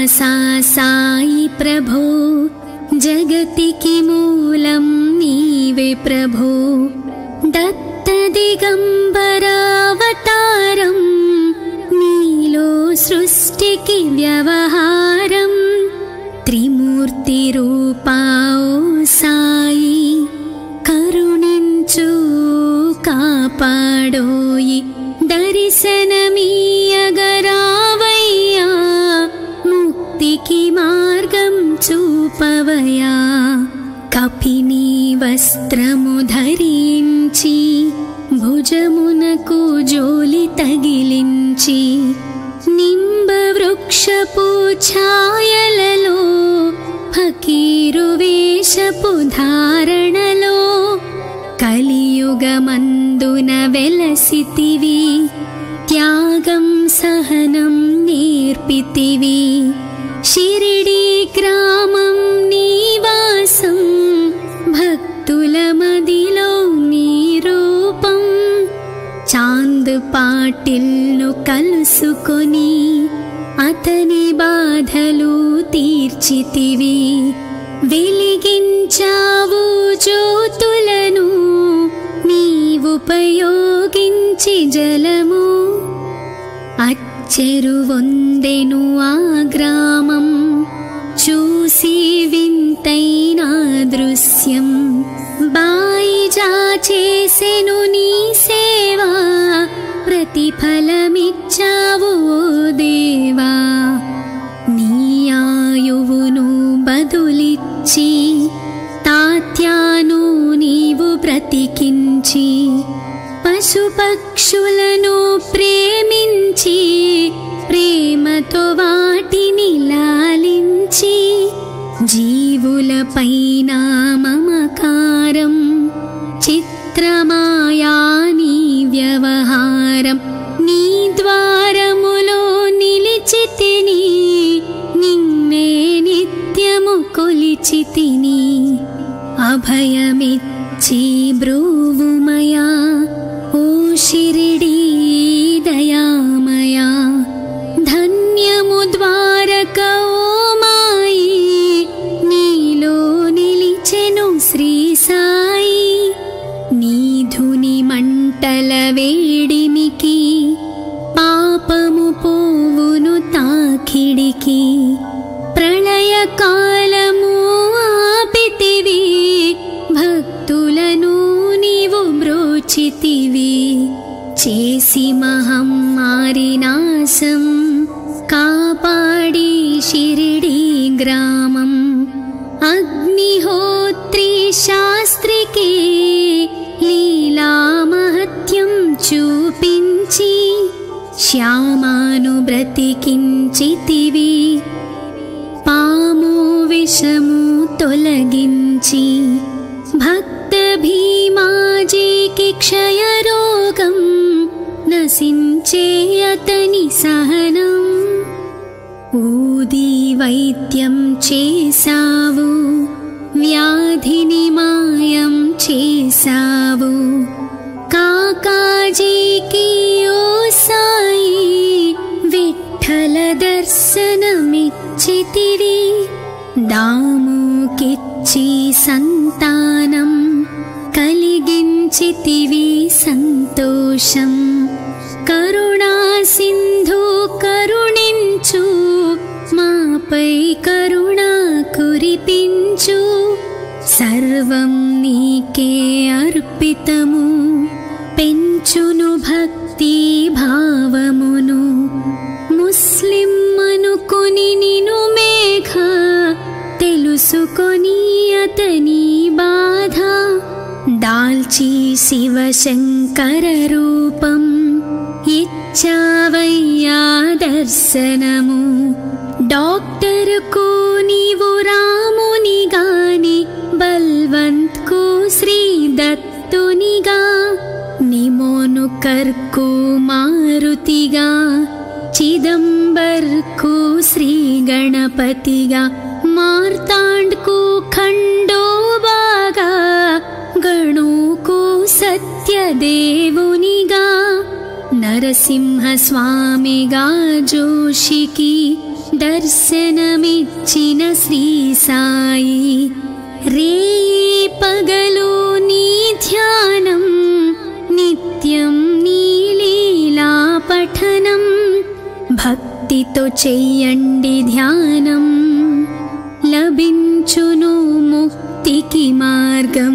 सा साई प्रभो जगतिकी मूलं नीवे प्रभो दत्त दिगंबरावतारं नीलो सृष्टिकी व्यवहारं त्रिमूर्ति रूपाओ साई करुणिंचु कापाडोयि दर्शनमीयगरावय्या मुक्तिकी मार्गं చూపవయా కపిని వస్త్రము ధరించి భుజమునకు జోలి తగిలించి నింబ వృక్షపు ఛాయలలో ఫకీరు వేషపు ధారణలో కలియుగమందున వెలసితివి త్యాగం సహనం నేర్పితివి షిరిడి గ్రామం నివాసం భక్తుల మదిలో నీ రూపం చాంద్ పాటిల్ను కలుసుకొని అతని బాధలు తీర్చితివి వెలిగించావు జ్యోతులను నీవుపయోగించి జలము చెరువొందెను ఆ గ్రామం చూసి వింతైన దృశ్యం బాయిజా చేసెను నీ సేవా ప్రతిఫలమిచ్చావు ఓ దేవా నీ ఆయువును బదులిచ్చి తాత్యాను నీవు బ్రతికించి పశుపక్షులను ప్రేమించి ప్రేమతో వాటిని లాలించి జీవులపైన మమకారం చిత్రమాయా నీ వ్యవహారం నీ ద్వారములో నిలిచితిని నిన్నే నిత్యము కొలిచితిని అభయమిచ్చి బ్రూవుమయా ఓ షిరిడీ దయామయా ధన్యము ద్వారక ఓ మాయి నీలో నిలిచెను శ్రీ సాయి నీధుని మంటల వేడిమికి పాపము పోవును తాకిడికి ప్రళయ కాలము ఆపితివి భక్తులను నీవు బ్రోచితివి చేసి మహమ్మారి నాశం కాపాడి షిరిడి గ్రామం అగ్నిహోత్రి శాస్త్రికి లీలా మహత్యం చూపించి శ్యామాను బ్రతికించితివి పాము విషము తొలగించి భక్త భీమాజీకి క్షయరోగం నశించే అతని సహనం ఊది వైద్యం చేసావు వ్యాధిని మాయం చేసావు కాకాజీకి ఓ సాయి విఠల దర్శనమిచ్చితివి దాముకిచ్చి సంతానం కలిగించితివి సంతోషం కరుణా సింధు కరుణించు మాపై కరుణ కురిపించు సర్వం నీకే అర్పితము పెంచును భక్తి భావమును ముస్లిం అనుకొని నిను మేఘ తెలుసుకొని అతని బాధ దాల్చి శివశంకర రూపం ఇచ్చావయ్యా దర్శనము డాక్టర్కు నీవు రాముని గాని బల్వంత్ కు శ్రీ దత్తునిగా నిమోను కర్కు మారుతిగా చిదంబర్కు శ్రీ గణపతిగా మార్తాండ్కు ఖండోబాగా గణుకు సత్యదేవునిగా నరసింహ స్వామిగా జోషికి దర్శనమిచ్చిన శ్రీ సాయి రేయి పగలు నీ ధ్యానం నిత్యం నీ లీలా పఠనం భక్తితో చెయ్యండి ధ్యానం లభించును ముక్తికి మార్గం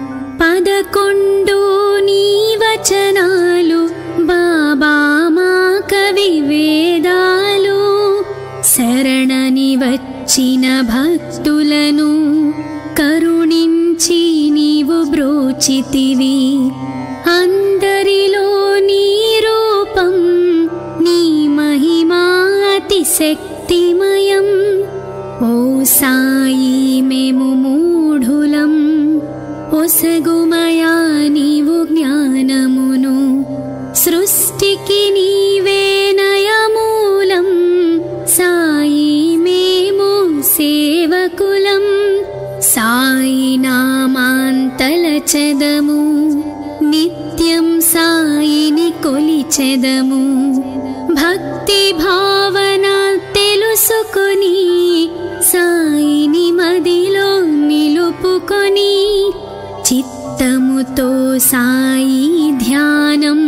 11 నీ వచనాలు బాబా మా కవి వేదాలు శరణని వచ్చిన భక్తులను కరుణించి నీవు బ్రోచితివి అందరిలో నీ రూపం నీ మహిమా అతి శక్తిమయం ఓ సాయి మేము మూఢులం ఒసగుమయా నీవు జ్ఞానమును సృష్టికి నీవే నయమూలం సాయి మేము సేవకులం సాయి నామాంతలచెదము నిత్యం సాయిని కొలిచెదము భక్తి భావన తెలుసుకొని సాయిని మదిలో నిలుపుకొని చిత్తముతో సాయి ధ్యానం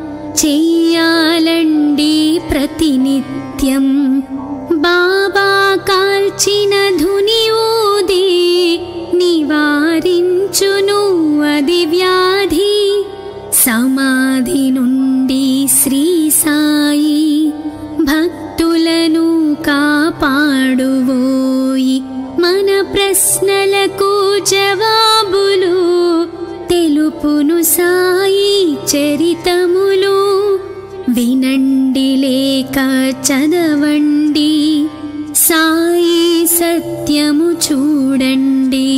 చెయ్యాలండి ప్రతినిత్యం బాబా కాల్చిన ధుని ఊది నివారించును అది వ్యాధి సమాధి నుండి శ్రీ సాయి భక్తులను కాపాడువోయి మన ప్రశ్నలకు జవాబులు తెలుపును సాయి చరితములు వినండి లేక చదవండి సాయి సత్యము చూడండి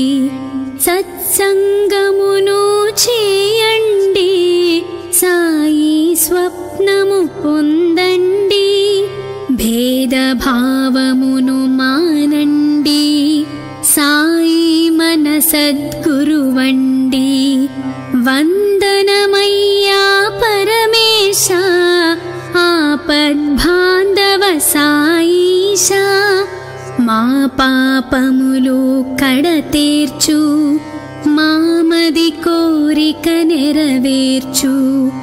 సత్సంగమును చేయండి సాయి స్వప్నము పొందండి భేదభావమును మానండి సాయి మన సద్గురువండి వందనమయ్యా పరమేశ ఆపద్బాంధవ సాయిష మా పాపములు కడతేర్చు మామది కోరిక నెరవేర్చు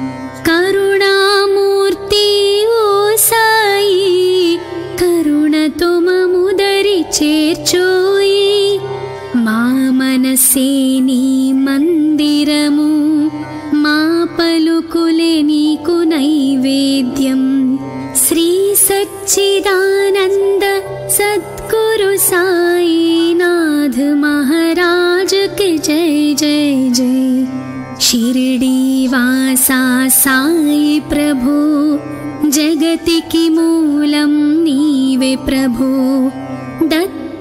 కరుణామూర్తి ఓ సాయి కరుణతో మముదరి చేర్చోయి మా మనసే నీ మందిరము మా పలుకులే నీకు నైవేద్యం శ్రీ సచ్చిదానంద సద్గురు సాయినాథ్ महाराज के जय जय जय शिरडी वासा साई प्रभु जगतिकी मूलं नीवे प्रभु दत्त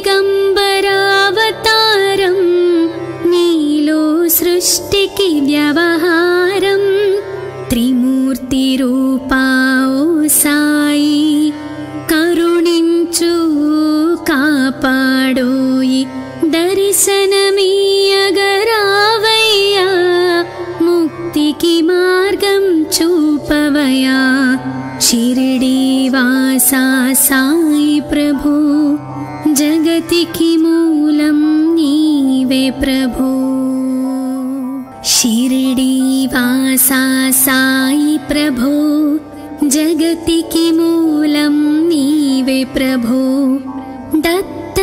दिगंबरावतारं नीलो सृष्टिकी व्यवहारं त्रिमूर्ति रूपा ओ साई करुणिंचु कापाडोयि दर्शनमीयगरावయ్యా मुक्तिकी मार्गं చూపవయ్యా शिरडी वासा साई प्रभु जगतिकी मूलं नीवे प्रभु शिरडी वासा साई प्रभु जगतिकी मूलं नीवे प्रभु दत्त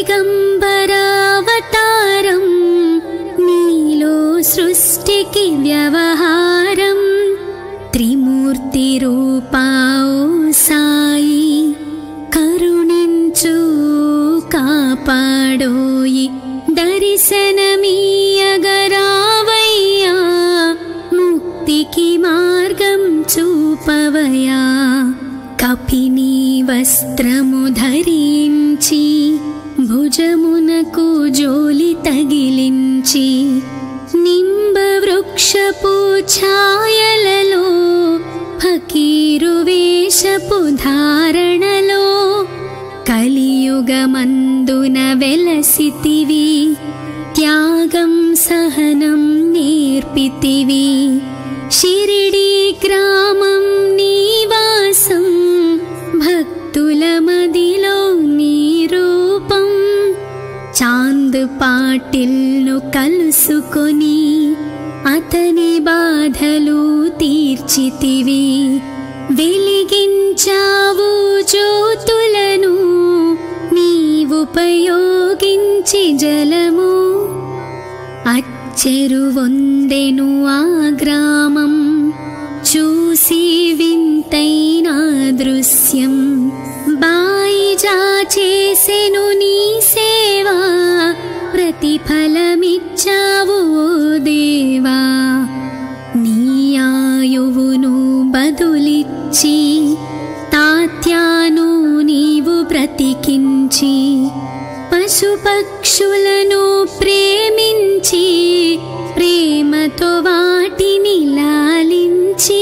दिगंबरावतारं नीलो सृष्टिकी व्यवहारं त्रिमूर्ति रूपा ओ साई करुणिंचु कापाडोयि दर्शनमीयगरावయ్యా मुक्तिकी मार्गं చూపవయ్యా కపిని వస్త్రము ధరించి భుజమునకు జోలి తగిలించి నింబ వృక్షపు ఛాయలలో ఫకీరు వేషపు ధారణలో కలియుగమందున వెలసితివి త్యాగం సహనం నేర్పితివి షిరిడి గ్రామం నివాసం భక్తుల వాటిల్ను కలుసుకొని అతని బాధలు తీర్చితివి. వెలిగించావు జ్యోతులను నీవుపయోగించి జలము. అచ్చెరువొందెను ఆ గ్రామం చూసి వింతైన దృశ్యం. బాయిజా చేసెను నీ సేవా, ప్రతిఫలమిచ్చావు ఓ దేవా. నీ ఆయువును బదులిచ్చి తాత్యాను నీవు బ్రతికించి, పశుపక్షులను ప్రేమించి ప్రేమతో వాటిని లాలించి,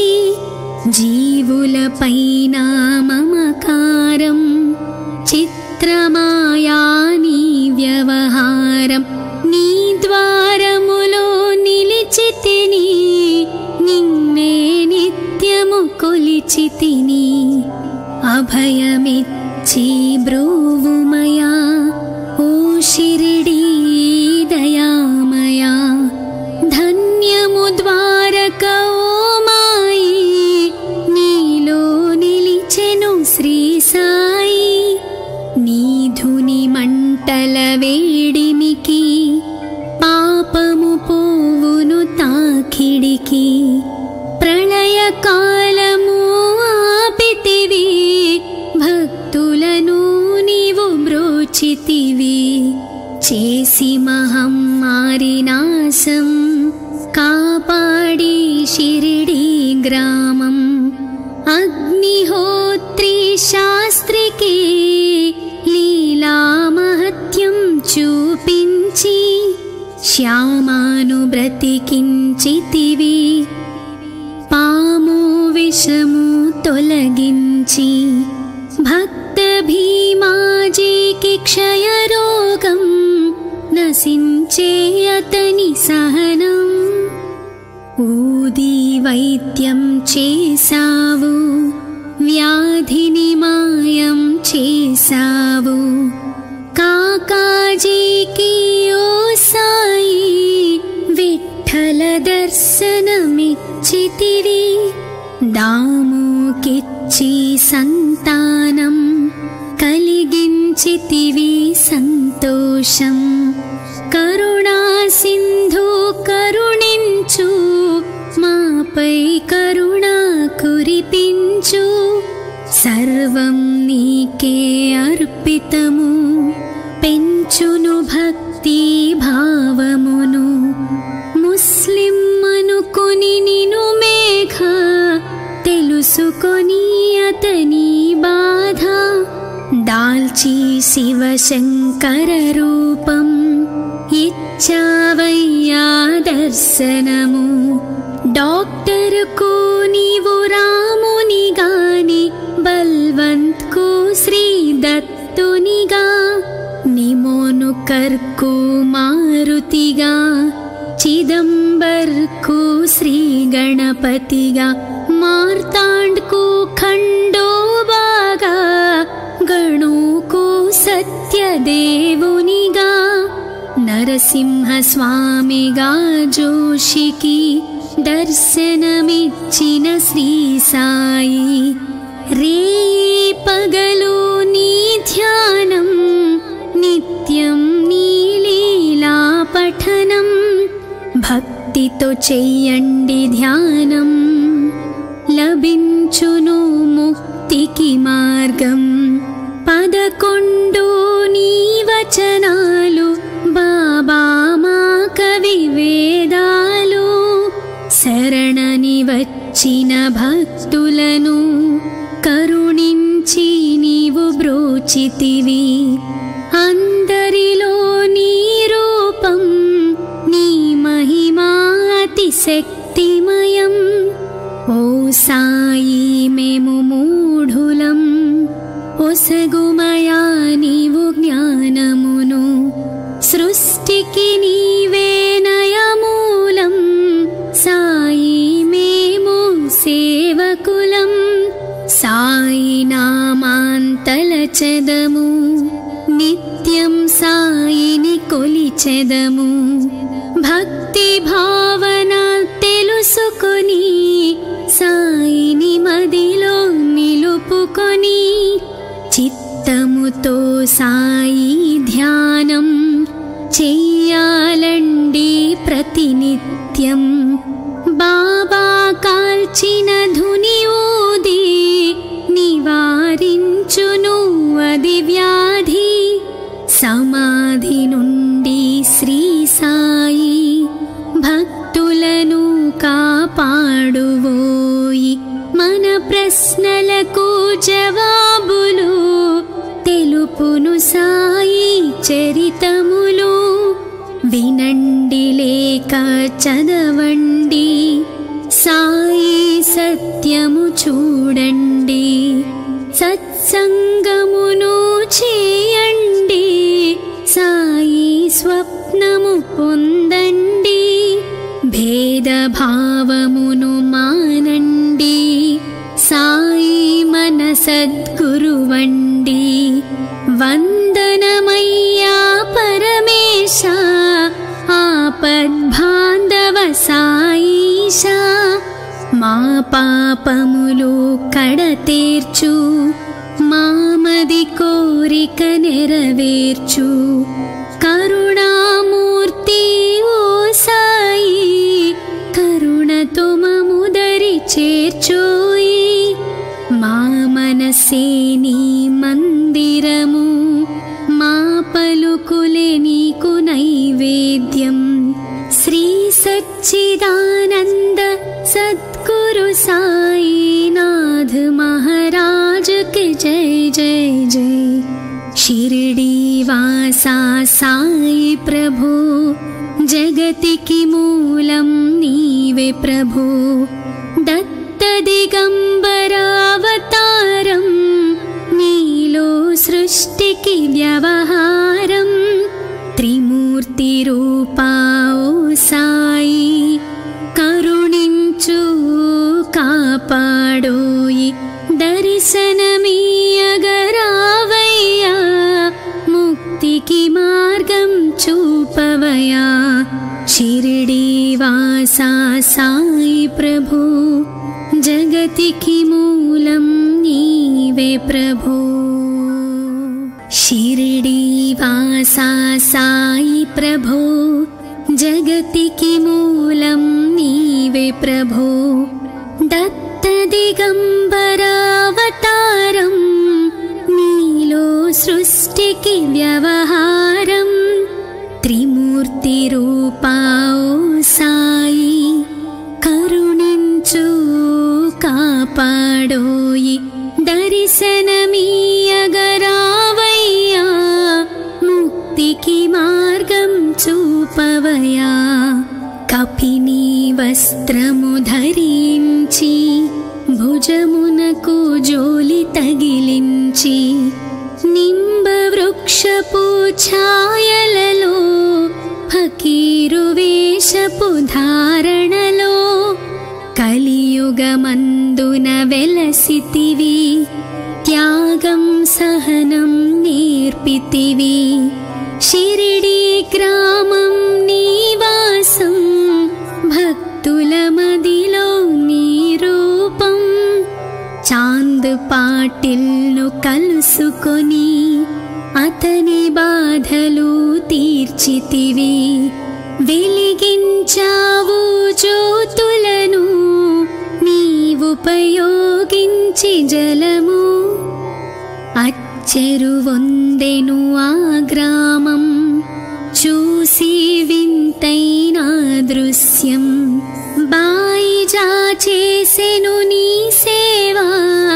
జీవులపైన మమకారం చిత్రమాయా నీ వ్యవహారం. నీ ద్వారములో నిలిచితిని, నిన్నే నిత్యము కొలిచితిని. అభయమిచ్చి బ్రోవుమయా ఓ షిరిడీ దయామయా. ధన్యము ద్వారక ఓ మాయి, నీలో నిలిచెను శ్రీ సాయి. నీ ధుని మంటల వేడిమికి పాపము పోవును తాకిడికి. ప్రళయ కాలము ఆపితివి, భక్తులను నీవు బ్రోచితివి. చేసి మహమ్మారి నాశం కాపాడి షిరిడీ గ్రామం. అగ్నిహోత్రి శాస్త్రికి లీలా మహత్యం చూపించి, శ్యామాను బ్రతికించితివి. పాము విషము తొలగించి, భక్త భీమాజీకి క్షయరోగం నశించే అతని సహనం. ఊది వైద్యం చేసావు, వ్యాధిని మాయం చేసావు. కాకాజీకి ఓ సాయి విఠ్ఠల దర్శనమిచ్చితివి. దాముకిచ్చి సంతానం కలిగించితివి సంతోషం. కరుణా సింధు కరుణించు, మాపై కరుణ కురిపించు. సర్వం నీకే అర్పితము, పెంచును భక్తి భావమును. ముస్లిం అనుకొని నిను మేఘ, తెలుసుకొని అతని బాధ. దాల్చి శివశంకర రూపం ఇచ్చావయ్యా దర్శనము. డాక్టర్కు నీవు రామునిగాని, బల్వంత్కు శ్రీ దత్తునిగా. నిమోనుకర్కు మారుతిగా, చిదంబర్కు శ్రీ గణపతిగా. మార్తాండ్కు ఖండోబాగా, గణుకు సత్యదేవునిగా. నరసింహ స్వామిగా జోషికి దర్శనమిచ్చిన శ్రీ సాయి. రేయి పగలు నీ ధ్యానం, నిత్యం నీ లీలా పఠనం. భక్తితో చెయ్యండి ధ్యానం, లభించును ముక్తికి మార్గం. 11 నీ వచనాలు, బాబా మా కవి వేదాలు. శరణని వచ్చిన భక్తులను కరుణించి నీవు బ్రోచితివి. అందరిలో నీ రూపం, నీ మహిమా అతిశక్తిమయం. ఓ సాయి మేము మూఢులం, ఒసగుమయా నీవు జ్ఞానమును. సృష్టికి నీవే నయమూలం, సాయి మేము సేవకులం. సాయి నామాంతల చెదము, నిత్యం సాయిని కొలిచి తలచెదము భక్తి భావన తెలుసుకొని సాయిని మదిలో నిలుపుకొని చిత్తముతో సాయి ధ్యానం చెయ్యాలండి ప్రతినిత్యం బాబా కాల్చిన ధుని ఊది నివారించును అది వ్యాధి సమాధి నుండి శ్రీ సాయి భక్తులను కాపాడువోయి మన ప్రశ్నలకు జవాబులు తెలుపును సాయి చరితములు వినండి లేక చదవండి సాయి సత్యము చూడండి సత్సంగమును చేయండి సాయి స్వప్నము పొందండి భేదభావమును మానండి సాయి మన సద్గురువండి వందనమయ్యా పరమేశ ఆపద్బాంధవ సాయిష మా పాపములు కడతేర్చు మామది కోరిక నెరవేర్చు కరుణామూర్తి ఓ సాయి కరుణతో మముదరి చేర్చోయి మా మనసే నీ మందిరము మా పలుకులే నీకు నైవేద్యం శ్రీ సచ్చిదానంద సద్గురు సాయినాథ్ महाराज के जय जय जय शिरडी वासा साई प्रभु जगतिकी मूलं नीवे प्रभु दत्त दिगंबरावतारं नीलो सृष्टिकी व्यवहारं त्रिमूर्ति रूपा ओ साई करुणिंचु कापाडोयि दर्शनमीयगरावయ్యా मुक्तिकी मार्गं చూపవయ్యా शिरडी वासा साई प्रभु जगतिकी मूलं नीवे प्रभु शिरडी वासा साई प्रभु जगतिकी मूलं नीवे प्रभु दत्त दिगंबरावतारं नीलो सृष्टिकी व्यवहारं त्रिमूर्ति रूपा ओ साई करुणिंचु कापाडोयि दर्शनमीयगरावయ్యా मुक्तिकी मार्गं చూపవయ్యా కపిని వస్త్రము ధరించి భుజమునకు జోలి తగిలించి నింబ వృక్షపు ఛాయలలో ఫకీరు వేషపు ధారణలో కలియుగమందున వెలసితివి త్యాగం సహనం నేర్పితివి షిరిడీ గ్రామం నీవాసం భక్తుల మదిలో నీ రూపం చాంద్ పాటిల్ను కలుసుకొని అతని బాధలు తీర్చితివి వెలిగించావు జ్యోతులను నీవుపయోగించి జలము అచ్చెరువొందెను ఆ గ్రామం చూసి వింతైన దృశ్యం బాయిజా చేసెను నీ సేవా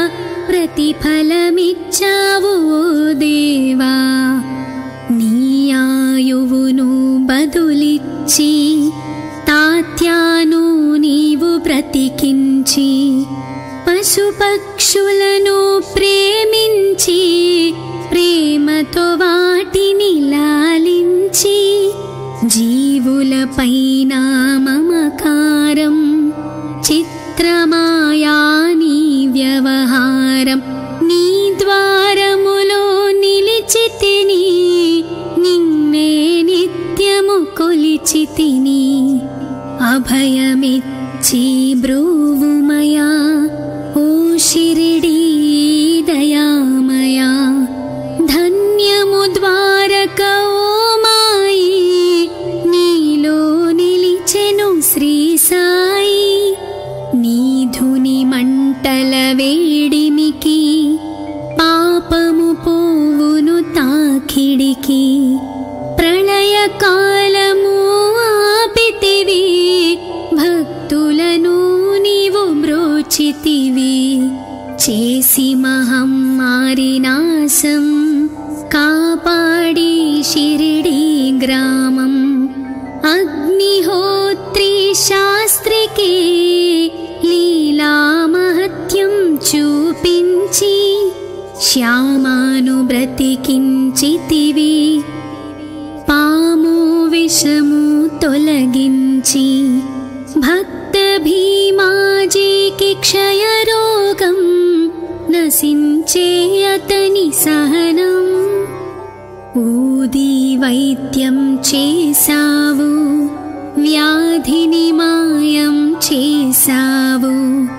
ప్రతిఫలమిచ్చావు ఓ దేవా నీ ఆయువును బదులిచ్చి తాత్యాను నీవు బ్రతికించి పశుపక్షులను ప్రేమించి ప్రేమతో వాటిని లాలించి జీవులపైన మమకారం చిత్రమాయా నీ వ్యవహారం నీ ద్వారములో నిలిచితిని నిన్నే నిత్యం కొలిచితిని అభయమిచ్చి బ్రూవుమయా ఓ షిరిడీ దయామయా ధన్యము ద్వారక ఓ మాయి నీలో నిలిచెను శ్రీ సాయి నీ ధుని మంటల వేడిమికి పాపము పోవును తాకిడికి ప్రళయ కాలము ఆపితివి భక్తులను నీవు బ్రోచితివి చేసి మహమ్మారి నాశం కాపాడి షిరిడీ గ్రామం అగ్నిహోత్రి శాస్త్రికి లీలా మహత్యం చూపించి శ్యామాను బ్రతికించితివి పాము విషము తొలగించి భక్త భీమాజీకి క్షయరోగం నశించే అతని సహనం ఊది వైద్యం చేసావు వ్యాధిని మాయం చేసావు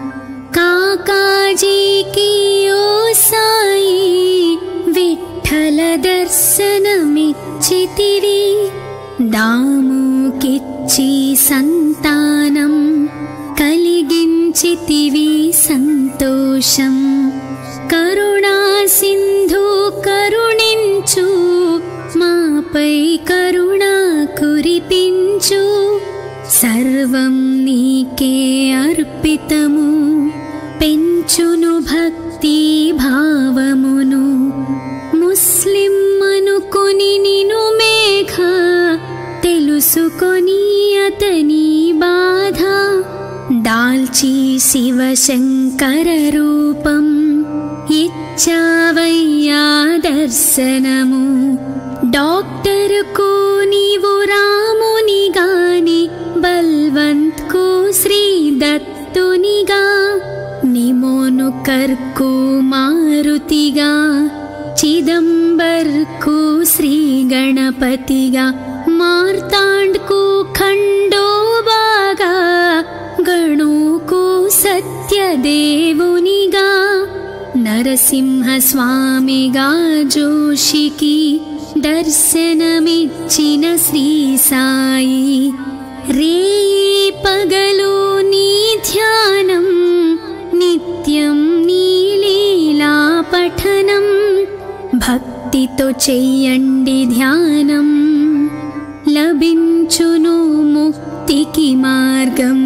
కాకాజీకి ఓ సాయి విఠల దర్శనమిచ్చితివి దాముకిచ్చి సంతానం కలిగించితివి సంతోషం కరుణా సింధు కరుణించు మాపై కరుణ కురిపించు సర్వం నీకే అర్పితము పెంచును భక్తి భావమును ముస్లిం అనుకొని నిను మేఘ తెలుసుకొని అతని బాధ దాల్చి శివశంకర రూపం ఇచ్చావయ్యా దర్శనము డాక్టర్కు నీవు రాముని గాని బల్వంత్ కు శ్రీ దత్తునిగా నిమోను కర్కు మారుతిగా చిదంబర్కు శ్రీ గణపతిగా మార్తాండ్కు ఖండోబాగా గణుకు సత్యదేవునిగా నరసింహ స్వామిగా జోషికి దర్శనమిచ్చిన శ్రీ సాయి రేయి పగలు నీ ధ్యానం నిత్యం నీ లీలా పఠనం భక్తితో చెయ్యండి ధ్యానం లభించును ముక్తికి మార్గం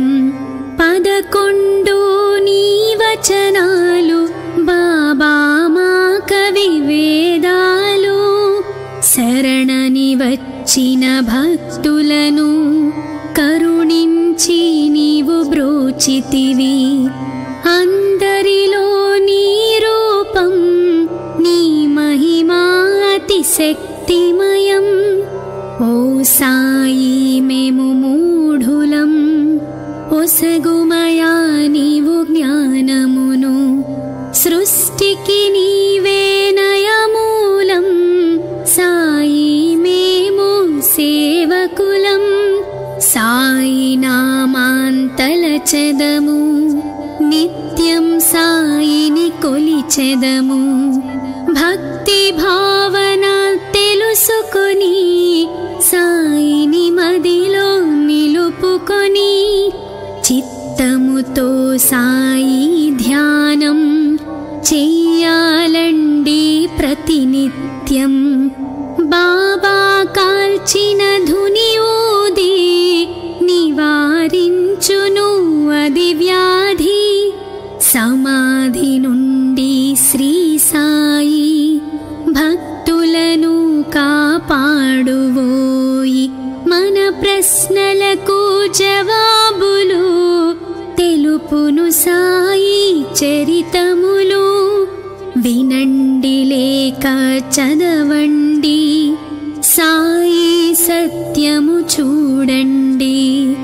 11 నీ వచనాలు బాబా మా కవి వేదాలు శరణని వచ్చిన భక్తులను కరుణించి నీవు బ్రోచితివి అందరిలో నీ రూపం నీ మహిమా అతిశక్తిమయం ఓ సాయి మేము మూఢులం ఒసగుమయా నీవు జ్ఞానమును సృష్టికి నీవే నయమూలం సాయి మేము సేవకులం సాయి నామాంతలచెదము నిత్యం సాయిని కొలిచెదము భక్తి భావన తెలుసుకొని సాయిని మదిలో నిలుపుకొని చిత్తముతో సాయి ధ్యానం చెయ్యాలండి ప్రతినిత్యం బాబా కాల్చిన ధుని ఊది నివారించును అది వ్యాధి సమాధి నుండి శ్రీ సాయి భక్తులను కాపాడువోయి మన ప్రశ్నలకు జవాబులు తెలుపును సాయి చరితములు వినండి లేక చదవండి సాయి సత్యము చూడండి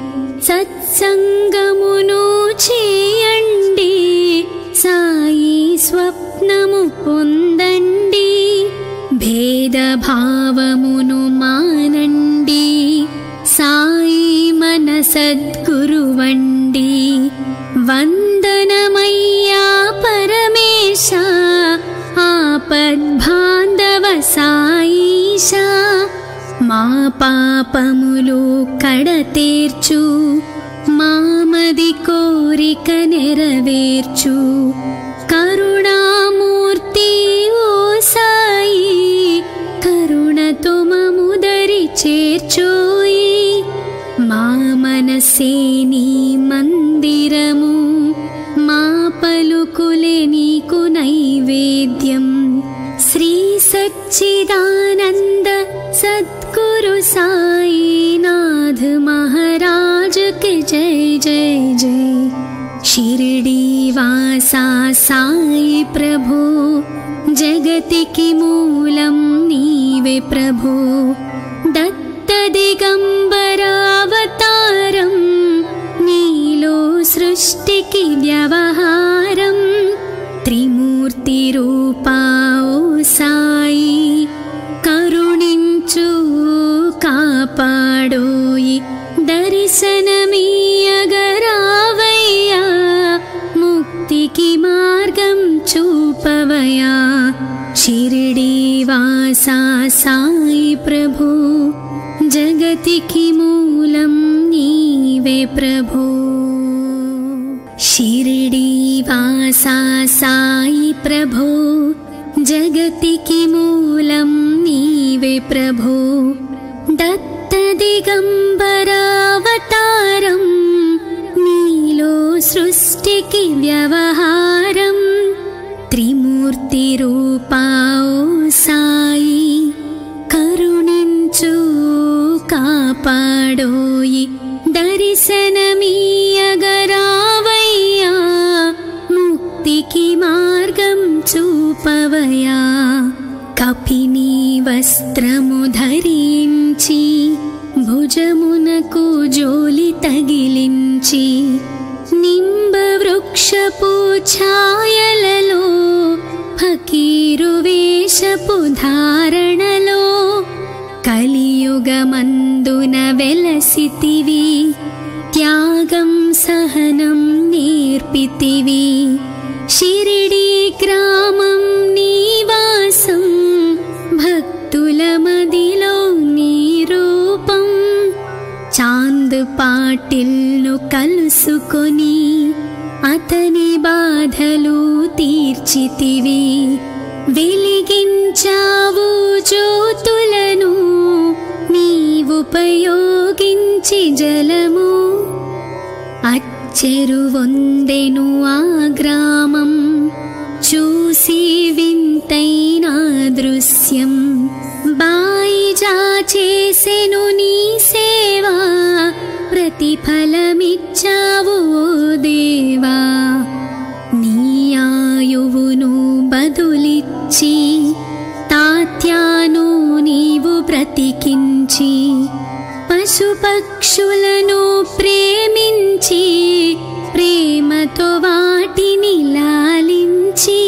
సత్సంగమును చేయండి సాయి స్వప్నము పొందండి భేదభావమును మానండి సా సద్గురువండి వందనమయ్యా పరమేశ ఆపద్బాంధవ సాయిష మా పాపములు కడతేర్చు మామది కోరిక నెరవేర్చు కరుణామూర్తి ఓ సాయి కరుణతో మముదరి చేర్చోయి మా మనసే నీ మందిరము మా పలుకులే నీకు నైవేద్యం శ్రీ సచ్చిదానంద సద్గురు సాయినాథ్ महाराज के जय जय जय शिरडी वासा साई प्रभु जगतिकी मूलं नीवे प्रभु दत्त दिगंबरावतारं नीलो सृष्टिकी व्यवहारं त्रिमूर्ति रूपा ओ साई करुणिंचु कापाडोयि दर्शनमीयगरावయ్యా मुक्तिकी मार्गं చూపవయ్యా शिरडी वासा साई प्रभु जगतिकी मूलं नीवे प्रभु शिरडी वासा साई प्रभु जगतिकी मूलं नीवे प्रभु दत्त दिगंबरावतारं नीलो सृष्टिकी व्यवहारं त्रिमूर्ति रूपा ओ साई करुणिंचु कापाडोयि दर्शनमीयगरावయ్యా मुक्तिकी मार्गं చూపవయ్యా కపిని వస్త్రము ధరించి భుజమునకు జోలి తగిలించి నింబ వృక్షపు ఛాయలలో ఫకీరు వేషపు ధారణలో కలియుగమందున వెలసితివి త్యాగం సహనం నేర్పితివి షిరిడీ గ్రామం నివాసం భక్తుల మదిలో నీ రూపం చాంద్ పాటిల్ను కలుసుకొని అతని బాధలు తీర్చితివి వెలిగించావు జ్యోతులను నీవుపయోగించి జలము అచ్చెరువొందెను ఆ గ్రామం చూసి వింతైన దృశ్యం బాయిజా చేసెను నీ సేవా ప్రతిఫలమిచ్చావు ఓ దేవా నీ ఆయువును బదులిచ్చి తాత్యాను నీవు బ్రతికించి పశుపక్షులను ప్రేమించి ప్రేమతో వాటిని లాలించి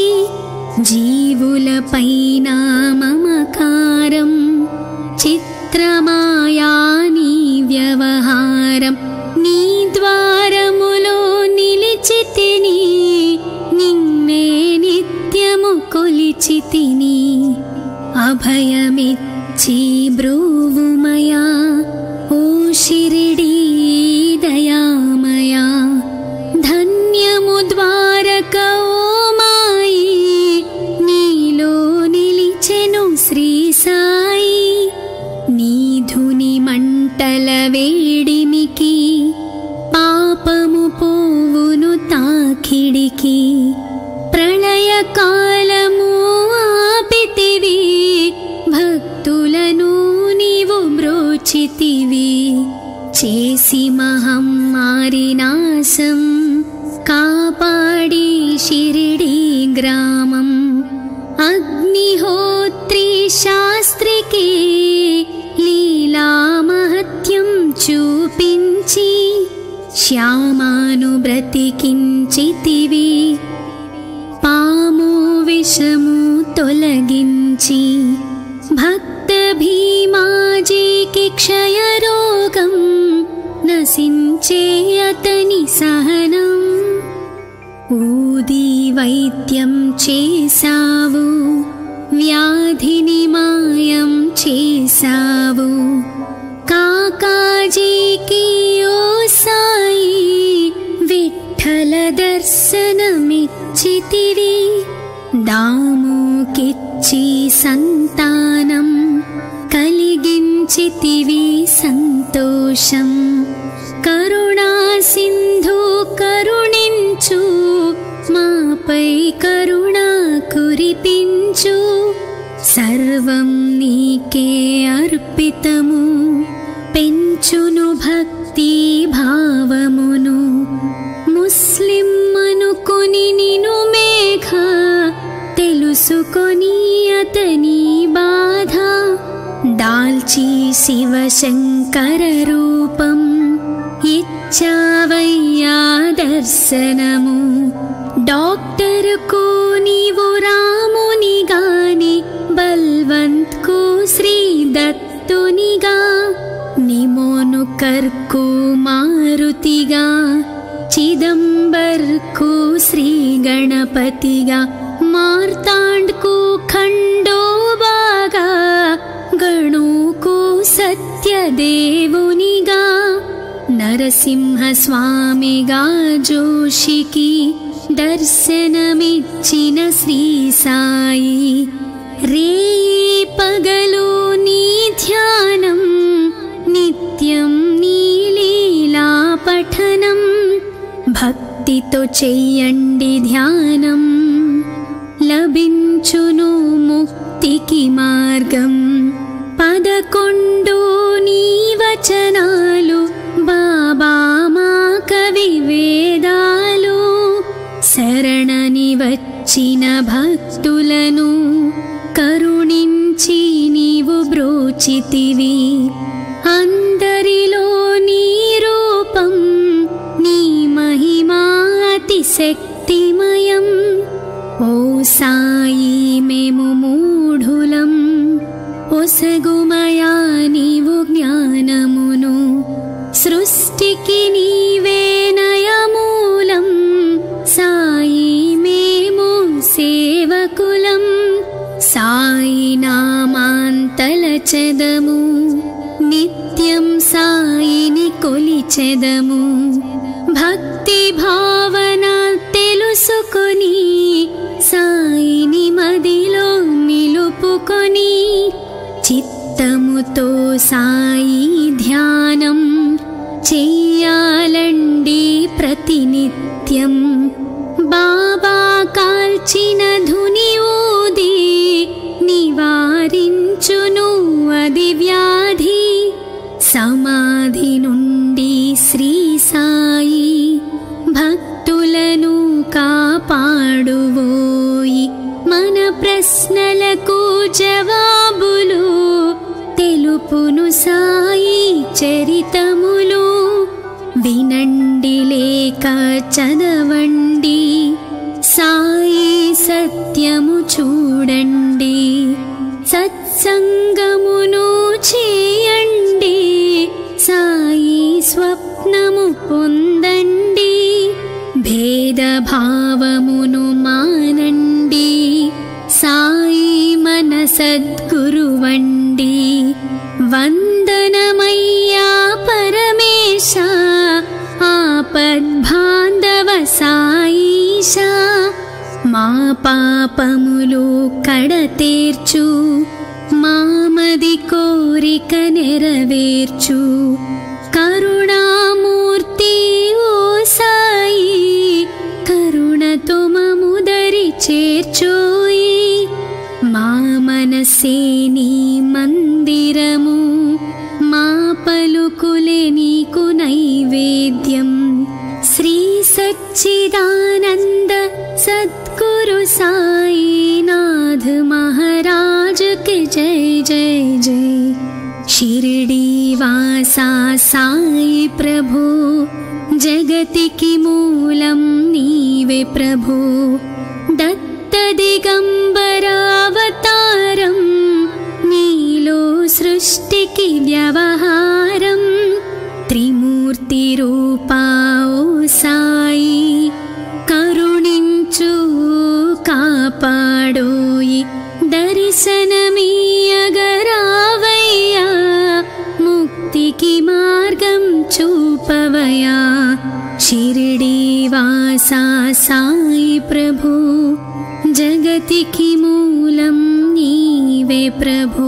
జీవులపైన మమకారం చిత్రమాయా నీ వ్యవహారం నీ ద్వారములో నిలిచితిని నిన్నే నిత్యము కొలిచితిని అభయమిచ్చి బ్రూవుమయా ఓ షిరిడీ దయామయా ధన్యము ద్వారక ఓ మాయి నీలో నిలిచెను శ్రీ సాయి నీ ధుని మంటల వేడిమికి పాపము పోవును తాకిడికి ప్రళయ కాలము ఆపితివి భక్తులను నీవు బ్రోచితివి చేసి మహమ్మారి నాశం కాపాడి షిరిడీ గ్రామం అగ్నిహోత్రి శాస్త్రికి లీలా మహత్యం చూపించి శ్యామాను బ్రతికించితివి పాము విషము తొలగించి భక్త భీమాజీకి క్షయరోగం నశింపజేసితివి అతని సహనం. ఊది వైద్యం చేసావు, వ్యాధిని మాయం చేసావు. కాకాజీకి ఓ సాయి విఠల దర్శనమిచ్చితివి. దాముకిచ్చి సంతానం కలిగించితివి సంతోషం. కరుణా సింధు కరుణించు, మాపై కరుణ కురిపించు. సర్వం నీకే అర్పితము, పెంచును భక్తి భావమును. ముస్లిం అనుకొని నిను మేఘ, తెలుసుకొని అతని బాధ. దాల్చి శివశంకర రూపం, ఇచ్చావయ్యా దర్శనము. డాక్టర్కు నీవు రామునిగాని, బల్వంత్కు శ్రీ దత్తునిగా. నిమోను కర్కు మారుతిగా, చిదంబర్కు శ్రీ గణపతిగా. మార్తాండ్కు ఖండోబాగా, గణుకు సత్యదేవునిగా. నరసింహ స్వామిగా జోషికి దర్శనమిచ్చిన శ్రీ సాయి. రేయి పగలు నీ ధ్యానం, నిత్యం నీ లీలా పఠనం. భక్తితో చెయ్యండి ధ్యానం, లభించును ముక్తికి మార్గం. 11 నీ వచనాలు, బాబా మా కవి వేదాలు. శరణని వచ్చిన భక్తులను కరుణించి నీవు బ్రోచితివి. అందరిలో నీ రూపం, నీ మహిమా అతిశక్తిమయం. ఓ సాయి మేము మూఢులం, ఒసగుమయా నీవు జ్ఞానమును. సృష్టికి నీవే నయమూలం, సాయి మేము సేవకులం. సాయి నామాంతలచెదము, నిత్యం సాయిని కొలిచెదము. భక్తి భావన తెలుసుకొని, సాయిని మదిలో నిలుపుకొని. చిత్తముతో సాయి ధ్యానం చెయ్యాలండి ప్రతినిత్యం. బాబా కాల్చిన ధుని ఊది, నివారించును అది వ్యాధి. సమాధి నుండి శ్రీ సాయి భక్తులను కాపాడువోయి. మన ప్రశ్నలకు జవాబులు తెలుపును సాయి చరితములు. వినండి లేక చదవండి, సాయి సత్యము చూడండి. సత్సంగమును చేయండి, సాయి స్వప్నము పొందండి. భేదభావమును మానండి, సాయి మన సద్గురువండి. వందనమయ్యా పరమేశ, ఆపద్బాంధవ సాయిష. మా పాపములు కడతేర్చు, మామది కోరిక నెరవేర్చు. కరుణామూర్తి ఓ సాయి, కరుణతో మముదరి చేర్చోయి. మా మనసే నీ మందిరము, మా పలుకులే నీకు నైవేద్యం. శ్రీ సచ్చిదానంద సద్గురు సాయినాథ్ महाराज के जय जय जय। शिरडी वासा साई प्रभु, जगतिकी मूलं नीवे प्रभु. दत्त दिगंबरावतारं, नीलो सृष्टिकी व्यवहारं. त्रिमूर्ति త్రిమూర్తి రూపా ఓ సాయి కరుణించు కాపాడోయి దర్శనమీయగరావయ్యా ముక్తికి మార్గం చూపవయా షిరిడీ వాసా సాయి ప్రభు జగతికి మూలం నీవే ప్రభు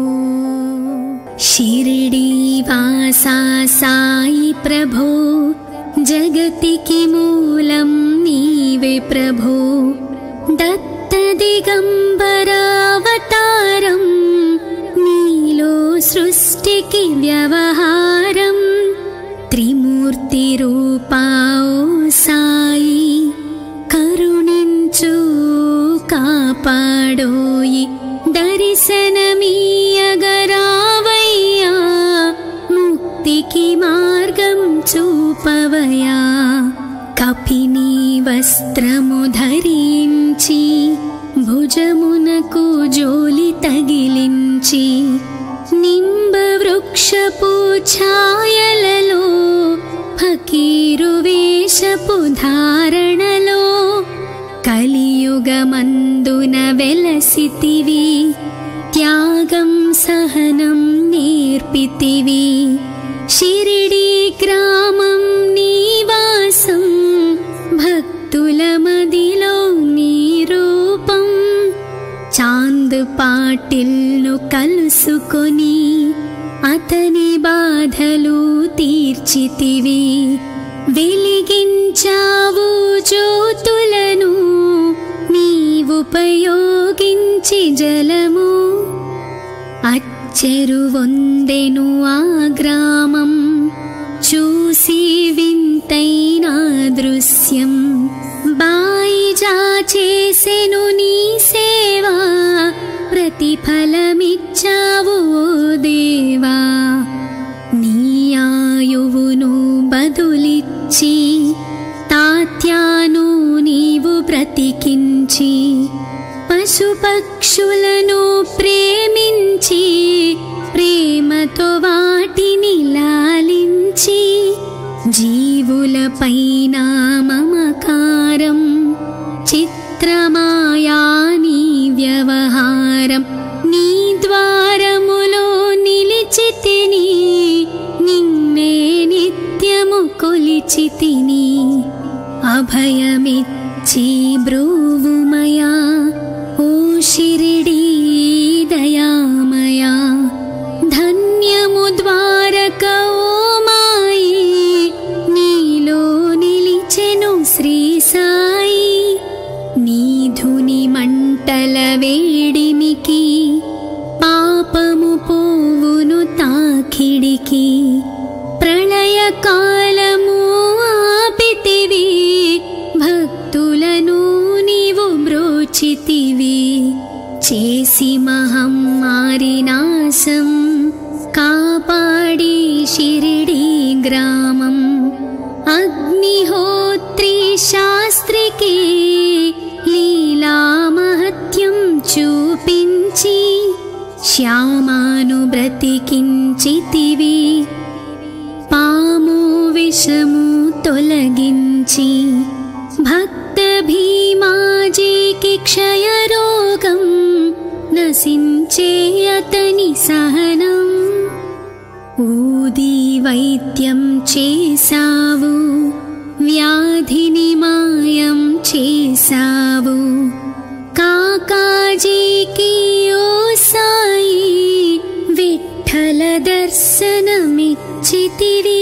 షిరిడీ వాసా సాయి ప్రభు జగతికి మూలం నీవే ప్రభు దత్త దిగంబరావతారం నీలో సృష్టికి వ్యవహారం త్రిమూర్తి రూపా ఓ సాయి కరుణించు కాపాడోయి దర్శనమీయగరావయ్యా ముక్తికి మార్గం చూపవయా కపిని వస్త్రము ధరించి భుజమునకు జోలి తగిలించి నింబ వృక్షపు ఛాయలలో ఫకీరు వేషపు ధారణలో కలియుగమందున వెలసితివి త్యాగం సహనం నేర్పితివి షిరిడీ గ్రామం నీవాసం భక్తుల మదిలో నీ రూపం చాంద్ పాటిల్ను కలుసుకొని అతని బాధలు తీర్చితివి వెలిగించావు జ్యోతులను నీవుపయోగించి జలము అచ్చెరువొందెను ఆ గ్రామం చూసి వింతైన దృశ్యం బాయిజా చేసెను నీ సేవా ప్రతిఫలమిచ్చావు ఓ దేవా నీ ఆయువును బదులిచ్చి తాత్యాను నీవు బ్రతికించి పశుపక్షులను ప్రేమించి ప్రేమతో వాటిని లాలించి జీవులపైన మమకారం చిత్రమాయా నీ వ్యవహారం నీ ద్వారములో నిలిచితిని నిన్నే నిత్యము కొలిచితిని అభయమిచ్చి బ్రూవుమయా ఓ షిరిడీ దయామయా ధన్యము ద్వారక ఓ మాయి నీలో నిలిచెను శ్రీ సాయి నీ ధుని మంటల వేడిమికి పాపము పోవును తాకిడికి ప్రళయ కాలము ఆపితివి భక్తులను నీవు బ్రోచితివి చేసి మహమ్మారి నాశం కాపాడి షిరిడీ గ్రామం అగ్నిహోత్రి శాస్త్రికి లీలా మహత్యం చూపించి శ్యామాను బ్రతికించితివి పాము విషము తొలగించి భక్త భీమాజీకి క్షయరోగం నశించే అతని సహనం ఊది వైద్యం చేసావు వ్యాధిని మాయం చేసావు కాకాజీకి ఓ సాయి విఠల దర్శనమిచ్చితివి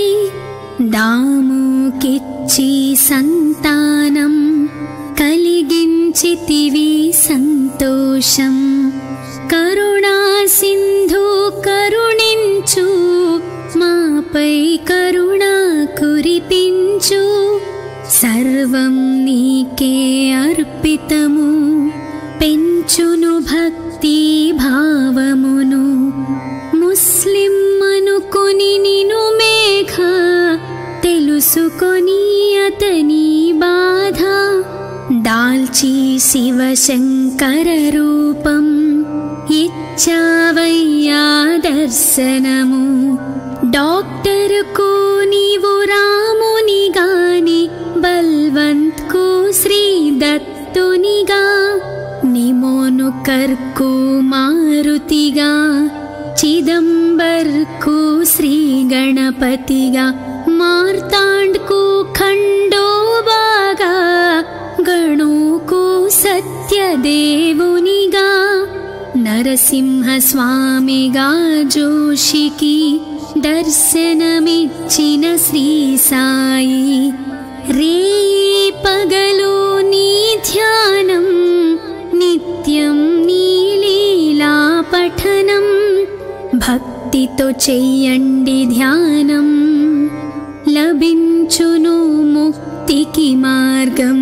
దాముకిచ్చి సంతానం కలిగించితివి సంతోషం కరుణా సింధు కరుణించు మాపై కరుణ కురిపించు సర్వం నీకే అర్పితము పెంచును భక్తి భావమును ముస్లిం అనుకొని నిను మేఘ తెలుసుకొని అతని బాధ దాల్చి శివశంకర రూపం ఇచ్చావయ్యా దర్శనము డాక్టరుకు నీవు రా దివాకర్కు మారుతిగా చిదంబర్కు శ్రీ గణపతిగా మార్తాండ్కు ఖండోబాగా గణుకు సత్యదేవునిగా నరసింహస్వామిగా జోషికి దర్శనమిచ్చిన శ్రీ సాయి రేయి పగలు నీ ధ్యానం నిత్యం నీ లీలా పఠనం భక్తితో చెయ్యండి ధ్యానం లభించును ముక్తికి మార్గం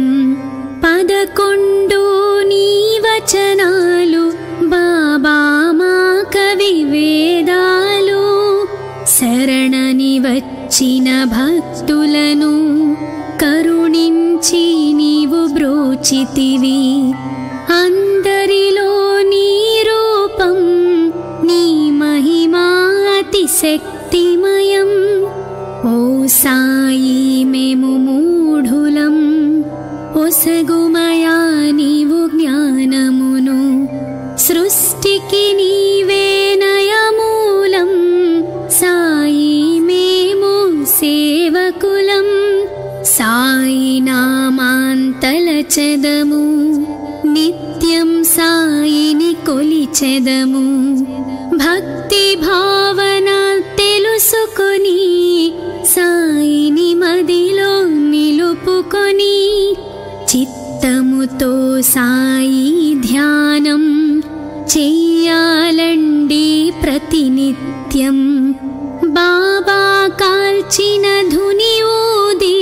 11 నీ వచనాలు బాబా మా కవి వేదాలు శరణని వచ్చిన భక్తులను కరుణించి నీవు బ్రోచితివి అందరిలో నీ రూపం నీ మహిమా అతి శక్తిమయం ఓ సాయి మేము మూఢులం ఒసగుమయా నీవు జ్ఞానమును సృష్టికి నీవే నయమూలం సాయి మేము సేవకులం సాయి నామాంతలచెదము నిత్యం సాయిని కొలిచెదము భక్తి భావన తెలుసుకొని సాయిని మదిలో నిలుపుకొని చిత్తముతో సాయి ధ్యానం చెయ్యాలండి ప్రతినిత్యం బాబా కాల్చిన ధుని ఊది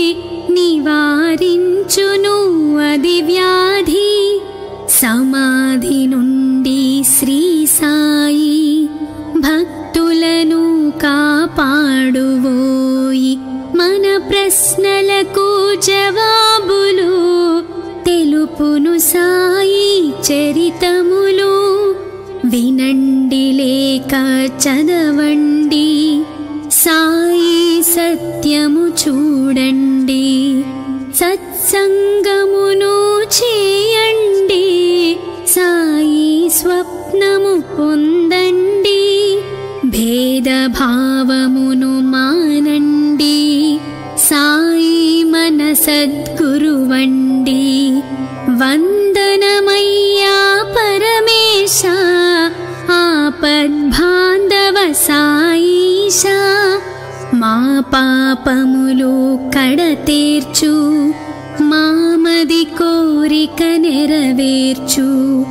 నివారించును అది వ్యాధి సమాధి నుండి శ్రీ సాయి భక్తులను కాపాడువోయి మన ప్రశ్నలకు జవాబులు తెలుపును సాయి చరితములు వినండి లేక చదవండి సాయి సత్యము చూడండి సత్సంగమును చేయండి సాయి స్వప్నము పొందండి భేదభావమును మానండి సాయి మన సద్గురువండి వందనమయ్యా పరమేశ ఆపద్బాంధవ సాయిష మా పాపములు కడతేర్చు మామది కోరిక నెరవేర్చు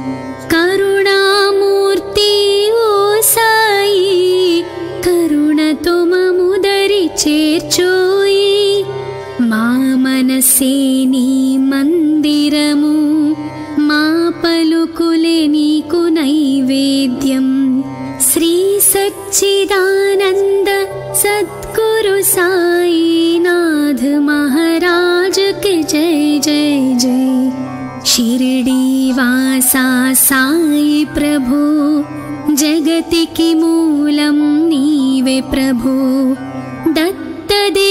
కరుణామూర్తి ఓ సాయి కరుణతో మముదరి చేర్చోయి మా మనసే నీ మందిరము మా పలుకులే నీకు నైవేద్యం శ్రీ సచ్చిదానంద సద్గురు సాయినాథ్ महाराज के जय जय जय शिरडी वासा साई प्रभु जगतिकी मूलं नीवे प्रभु दत्त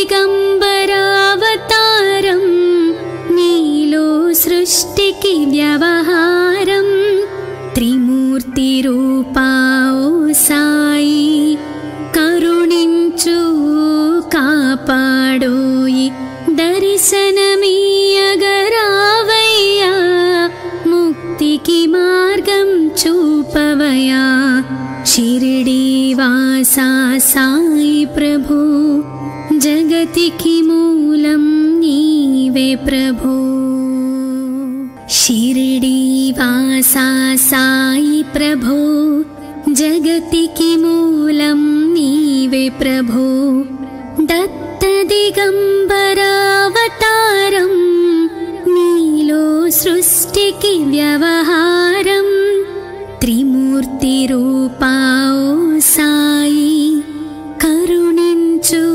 दिगंबरावतारं नीलो सृष्टिकी व्यवहारं त्रिमूर्ति रूपा ओ साई करुणिंचु कापाडोयि दर्शनमीयगरावయ్యా मुक्तिकी मार्गं చూపవయ్యా शिरडी वासा साई प्रभु जगतिकी मूलं नीवे प्रभु शिरडी वासा साई प्रभु जगतिकी मूलं नीवे प्रभु दत्त दिगंबरावतारं नीलो सृष्टिकी व्यवहारं त्रिमूर्ति रूपा ओ साई करुणिंचु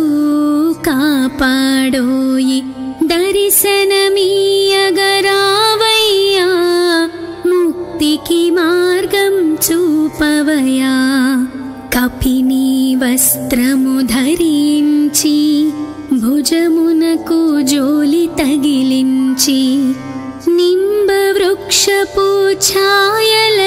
कापाडोयि दर्शनमीयगरावయ్యా मुक्तिकी मार्गं చూపవయ్యా కపిని వస్త్రము ధరించి భుజమునకు జోలి తగిలించి నింబ వృక్షపు ఛాయల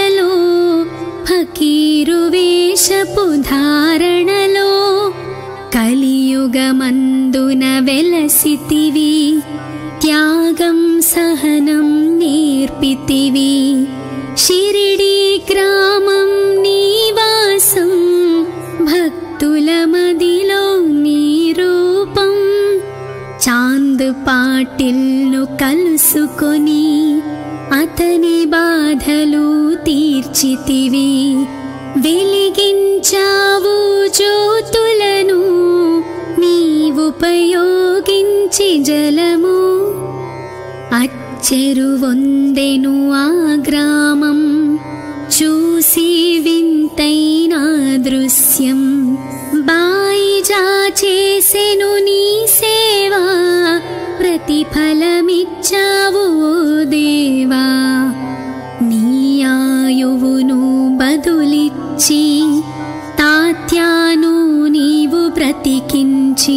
అడుగున వెలసితివి, త్యాగం సహనం నేర్పితివి. షిరిడి గ్రామం నీవాసం, భక్తుల మదిలో నీ రూపం. చాంద్ పాటిల్ను కలుసుకొని అతని బాధలు తీర్చితివి. వెలిగించావు జ్యోతులను నీవుపయోగించి జలము. అచ్చెరువొందెను ఆ గ్రామం, చూసి వింతైన దృశ్యం. బాయిజా చేసెను నీ సేవా, ప్రతిఫలమిచ్చావు ఓ దేవా. నీ ఆయువును బదులిచ్చి తాత్యాను నీవు బ్రతికించి,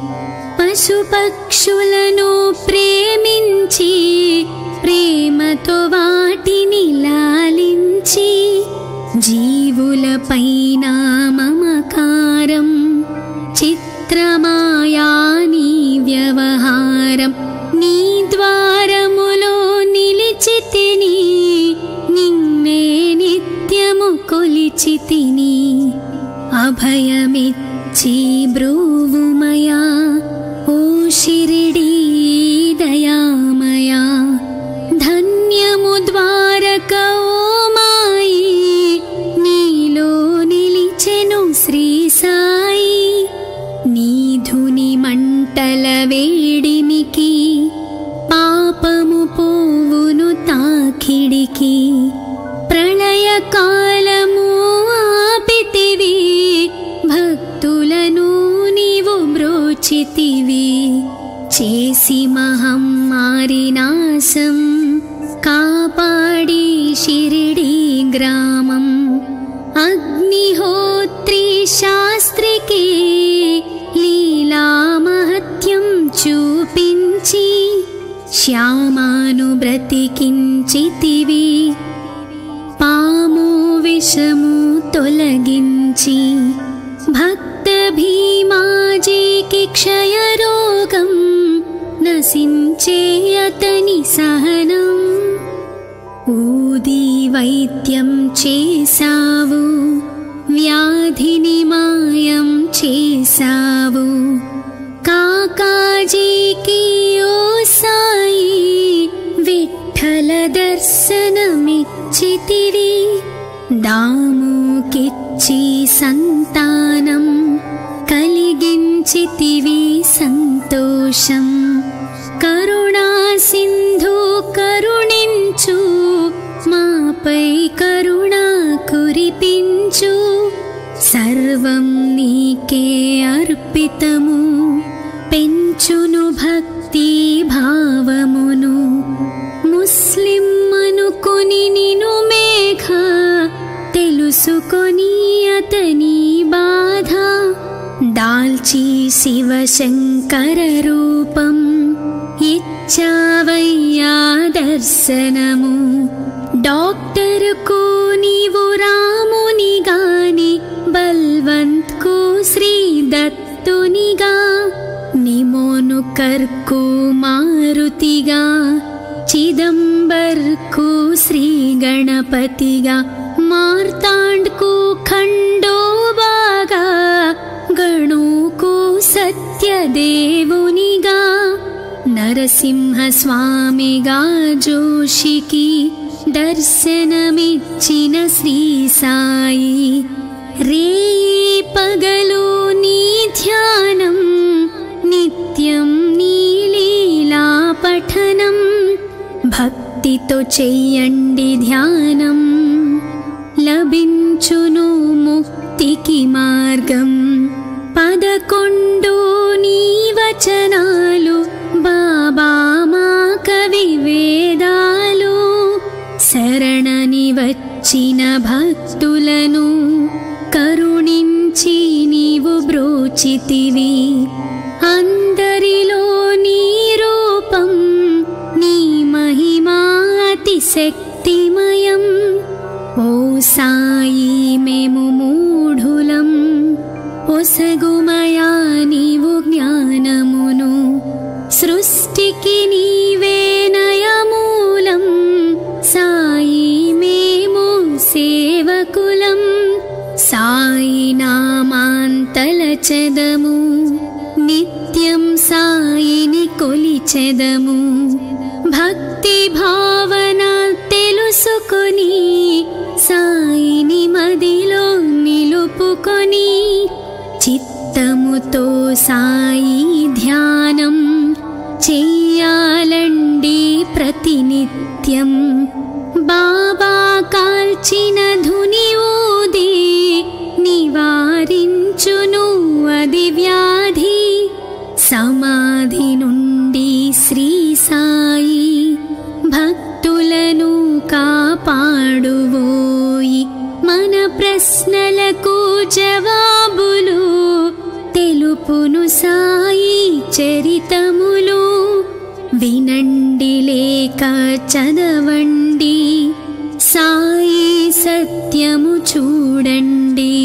పశుపక్షులను ప్రేమించి ప్రేమతో వాటిని లాలించి, జీవులపైన మమకారం చిత్రమాయా నీ వ్యవహారం. నీ ద్వారములో నిలిచితిని, నిన్నే నిత్యము కొలిచితిని. అభయమిచ్చి బ్రూవుమయా ఓ షిరిడీ దయామయా. ధన్యము ద్వారక ఓ మాయి, నీలో నిలిచెను శ్రీ సాయి. నీధుని మంటల వేడిమికి పాపము పోవును తాకిడికి. ప్రళయ కాలము ఆపితివి, భక్తులను నీవు బ్రోచితివి. చేసి మహమ్మారి నాశం, కాపాడి షిరిడి గ్రామం. అగ్నిహోత్రి శాస్త్రికి లీలా మహత్యం చూపించి, శ్యామాను బ్రతికించితివి. పాము విషము తొలగించి, భక్త భీమాజీకి క్షయరోగం నశించే అతని సహనం. ఊది వైద్యం చేసావు, వ్యాధిని మాయం చేసావు. కాకాజీకి ఓ సాయి విఠల దర్శనమిచ్చితివి. దాముకిచ్చి సంతానం కలిగించితివి సంతోషం. కరుణా సింధు కరుణించు, మాపై కరుణ కురిపించు. సర్వం నీకే అర్పితము, పెంచును భక్తి భావమును. ముస్లిం అనుకొని నిను మేఘ, తెలుసుకొని అతని బాధ. దాల్చి శివశంకర రూపం, ఇచ్చావయ్యా దర్శనము. డాక్టర్కు నీవు రామునిగాని, బల్వంత్కు శ్రీ దత్తునిగా. నిమోనుకర్కు మారుతిగా, చిదంబర్కు శ్రీ గణపతిగా. మార్తాండ్కు ఖండోబాగా, గణుకు సత్యదేవునిగా. నరసింహ స్వామిగా జోషికి దర్శనమిచ్చిన శ్రీ సాయి. రేయి పగలు నీ ధ్యానం, నిత్యం నీ లీలా పఠనం. భక్తితో చెయ్యండి ధ్యానం, లభించును ముక్తికి మార్గం. 11 నీ వచనాలు, బాబా మా కవి వేదాలు. శరణని వచ్చిన భక్తులను కరుణించి నీవు బ్రోచితివి. అందరిలో నీ రూపం, నీ మహిమా అతిశక్తిమయం. ఓ సాయి మేము మూఢులం, ఒసగుమయా నీవు జ్ఞానము. సృష్టికి నీవే నయమూలం సాయి మేము సేవకులం సాయి నామాంతలచెదము నిత్యం సాయిని కొలిచెదము భక్తి భావన తెలుసుకొని సాయిని మదిలో నిలుపుకొని చిత్తముతో సాయి ధ్యానం చెయ్యాలండి ప్రతినిత్యం బాబా కాల్చిన ధుని ఊది నివారించును అది వ్యాధి సమాధి నుండి శ్రీ సాయి భక్తులను కాపాడువోయి మన ప్రశ్నలకు జవాబులు తెలుపును సాయి చరితములు వినండి లేక చదవండి సాయి సత్యము చూడండి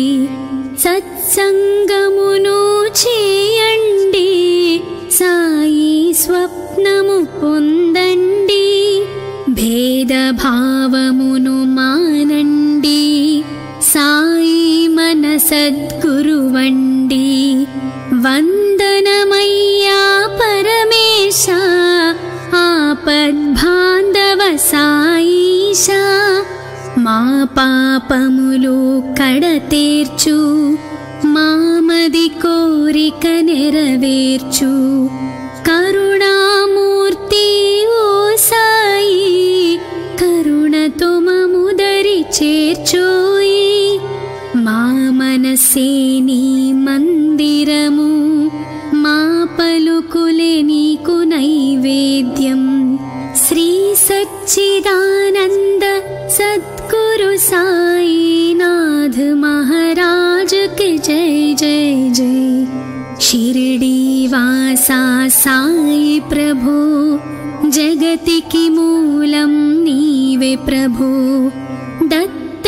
సత్సంగమును చేయండి సాయి స్వప్నము పొందండి భేదభావమును మానండి సాయి మన సద్గురువండి వందనమయ్యా పరమేశ ఆపద్బాంధవ సాయిష మా పాపములు కడతేర్చు మామది కోరిక నెరవేర్చు కరుణామూర్తి ఓ సాయి కరుణతో మముదరి చేర్చోయి మా మనసే నీ మందిరము మా పలుకులే నీకు నైవేద్యం శ్రీ సచ్చిదానంద సద్గురు సాయినాథ్ महाराज के जय जय जय शिरडी वासा साई प्रभु जगतिकी मूलं नीवे प्रभु दत्त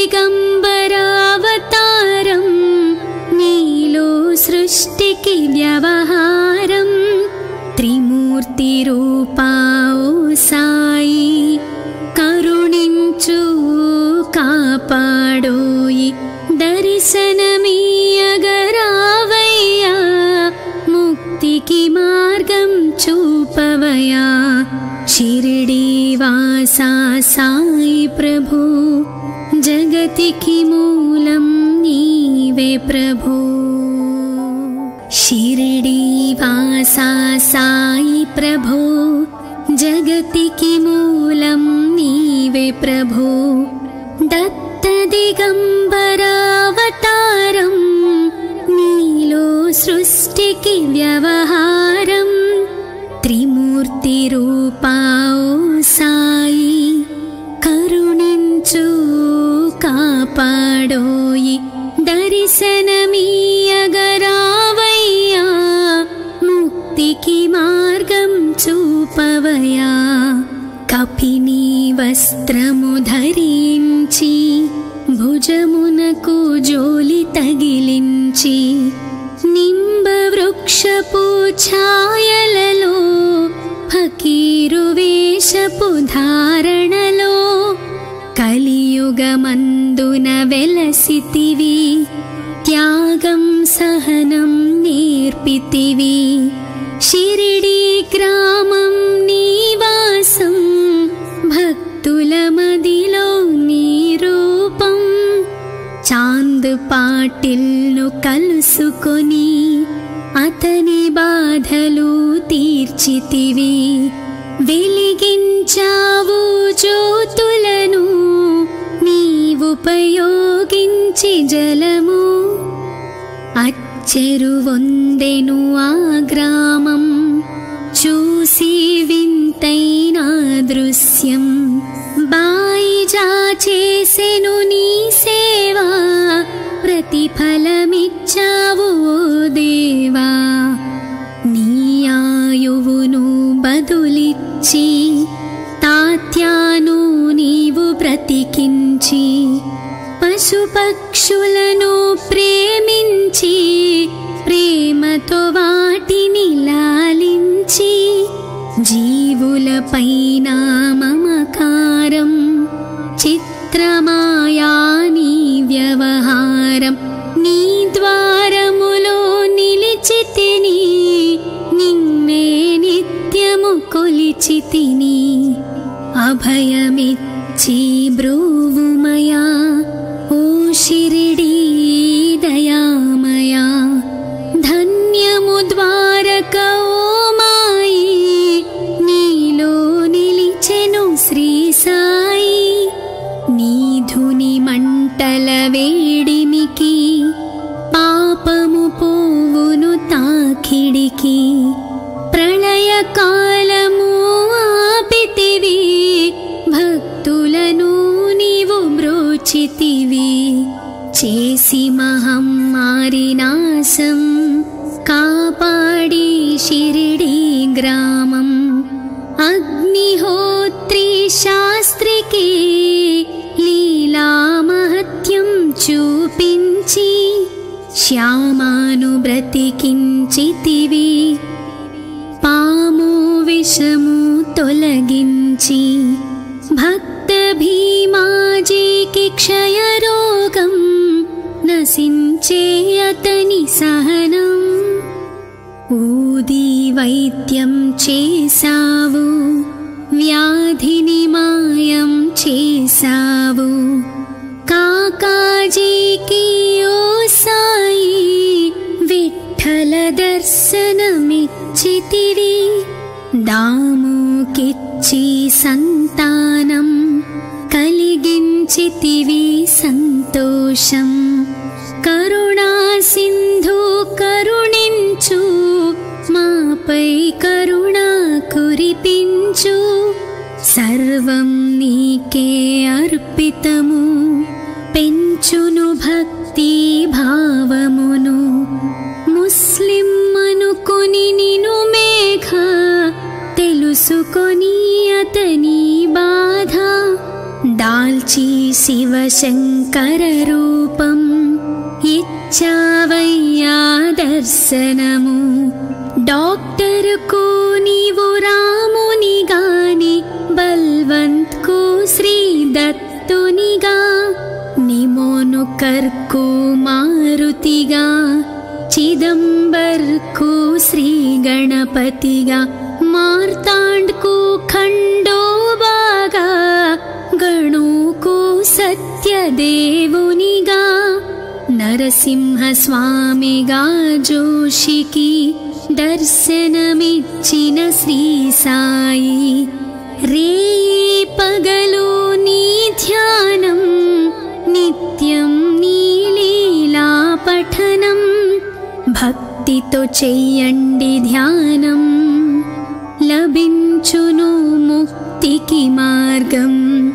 दिगंबरावतारं नीलो सृष्टिकी व्यवहारं त्रिमूर्ति रूपा ओ साई करुणिंचु कापाडोयि दर्शनमीयगरावయ్యా मुक्तिकी मार्गं చూపవయ్యా शिरडी वासा साई प्रभु जगतिकी मूलं नीवे प्रभु शिरडी वासा साई प्रभु जगतिकी मूलं नीवे प्रभु दत्त दिगंबरावतारं नीलो सृष्टिकी व्यवहारं त्रिमूर्ति रूपा ओ साई करुणिंचु कापाडोयि दर्शनमीयगरावయ్యా मुक्तिकी मार्गं చూపవయ్యా కపిని వస్త్రము ధరించి భుజమునకు జోలి తగిలించి నింబ వృక్షపు ఛాయలలో ఫకీరు వేషపు ధారణలో కలియుగమందున వెలసితివి త్యాగం సహనం నేర్పితివి షిరిడి గ్రామం నివాసం భక్తుల మదిలో నీ రూపం చాంద్ పాటిల్ను కలుసుకొని అతని బాధలు తీర్చితివి వెలిగించావు జ్యోతులను నీవుపయోగించి జలము అచ్చెరువొందెను ఆ గ్రామం చూసి వింతైన దృశ్యం బాయిజా చేసెను నీ సేవా ప్రతిఫలమిచ్చావు ఓ దేవా నీ ఆయువును బదులిచ్చి తాత్యాను నీవు బ్రతికించి పశుపక్షులను ప్రేమించి ప్రేమతో వాటిని లాలించి పైన మమకారం చిత్రమాయా నీ వ్యవహారం నీ ద్వారములో నిలిచితిని నిన్నే నిత్యము కొలిచితిని అభయమిచ్చి బ్రూవుమయా ఓ షిరిడీ దయామయా ధన్యము ద్వారక ఓ మాయి నీలో నిలిచెను శ్రీ సాయి నీ ధుని మంటల వేడిమికి పాపము పోవును తాకిడికి ప్రళయ కాలము ఆపితివి భక్తులను నీవు బ్రోచితివి చేసి మహమ్మారి నాశం కాపాడి షిరిడీ గ్రామం అగ్నిహోత్రి శాస్త్రికి లీలా మహత్యం చూపించి శ్యామాను బ్రతికించితివి పాము విషము తొలగించి భక్త భీమాజీకి క్షయరోగం నశించే అతని సహనం ఊది వైద్యం చేసావు వ్యాధిని మాయం చేసావు కాకాజీకి ఓ సాయి విఠల దర్శనమిచ్చితివి దాముకిచ్చి సంతానం కలిగించితివి సంతోషం కరుణా సింధు కరుణించు మాపై కరుణ కురిపించు సర్వం నీకే అర్పితము పెంచును భక్తి భావమును ముస్లిం అనుకొని నిను మేఘ తెలుసుకొని అతని బాధ దాల్చి శివశంకర రూపం ఇచ్చావయ్యా దర్శనము డాక్టర్కు నీవు రాముని గాని బల్వంత్ కు శ్రీ దత్తునిగా నిమోను కర్కు మారుతిగా చిదంబర్కు శ్రీ గణపతిగా మార్తాండ్కు ఖండోబాగా గణుకు సత్యదేవునిగా నరసింహ స్వామిగా జోషికి దర్శనమిచ్చిన శ్రీ సాయి రేయి పగలు నీ ధ్యానం నిత్యం నీ లీలా పఠనం భక్తితో చెయ్యండి ధ్యానం లభించును ముక్తికి మార్గం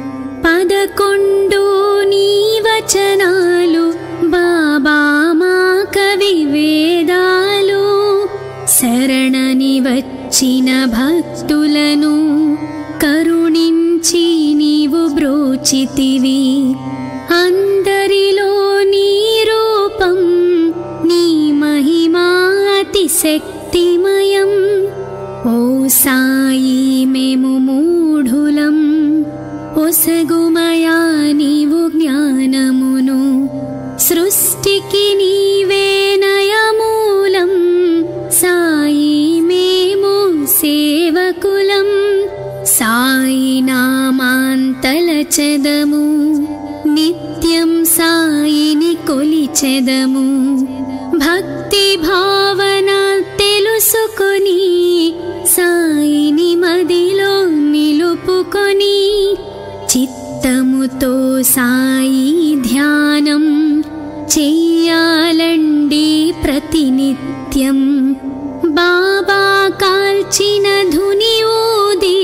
11 నీ వచనాలు బాబా మా కవి వేదాలు శరణని వచ్చిన భక్తులను కరుణించి నీవు బ్రోచితివి అందరిలో నీ రూపం నీ మహిమా అతిశక్తిమయం ఓ సాయి మేము మూఢులం ఒసగుమయా నీవు జ్ఞానమును సృష్టికి నీవే నయమూలం సాయి మేము సేవకులం సాయి నామాంతలచెదము నిత్యం సాయిని కొలిచెదము భక్తి భావన తెలుసుకొని సాయిని మదిలో నిలుపుకొని చిత్తముతో సాయి ధ్యానం చెయ్యాలండి ప్రతినిత్యం బాబా కాల్చిన ధుని ఊది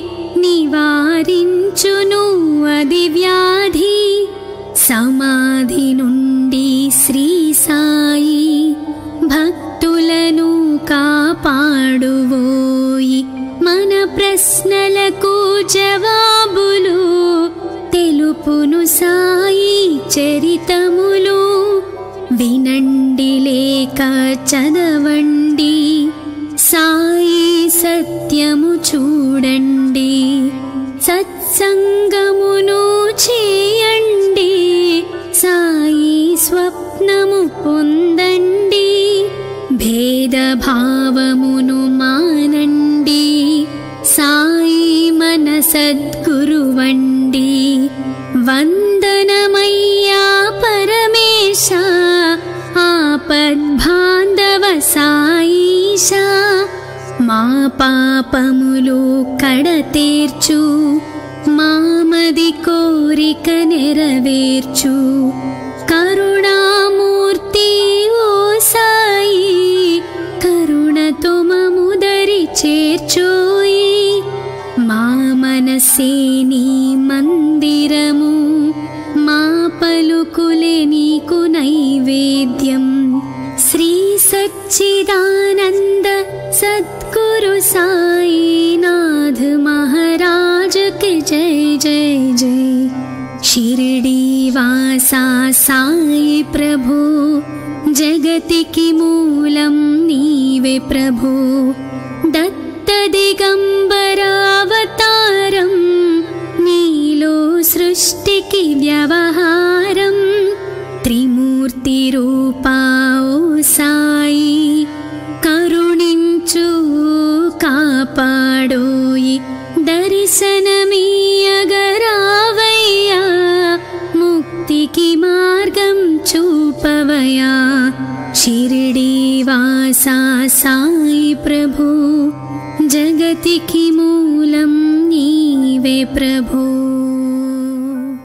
నివారించును అది వ్యాధి సమాధి నుండి శ్రీ సాయి భక్తులను కాపాడువోయి మన ప్రశ్నలకు జవాబులు తెలుపును సాయి చరితములు వినండి లేక చదవండి సాయి సత్యము చూడండి, సత్సంగమును చేయండి, సాయి స్వప్నము పొందండి, భేదభావమును మానండి, సాయి మన సద్గురువండి. వందనమయ్యా పరమేశ, ఆపద్బాంధవ సాయిష, మా పాపములు కడతేర్చు, మామది కోరిక నెరవేర్చు. కరుణామూర్తి ఓ సాయి, కరుణతో మముదరి చేర్చోయి. మా మనసే నీ మందిరము, మా పలుకులే నీకు నైవేద్యం. శ్రీ సచ్చిదానంద సద్గురు సాయినాథ్ महाराज के जय जय जय. शिरडी वासा साई प्रभु, जगतिकी मूलं नीवे प्रभु. दत्त दिगंबरावतारं, नीलो सृष्टिकी व्यवहारं. त्रिमूर्ति रूपा ओ साई, करुणिंचु कापाडोयि. दर्शनमीयगरावయ్యా, मुक्तिकी मार्गं చూపవయ్యా. शिरडी वासा साई प्रभु, जगतिकी मूलं नीवे प्रभु.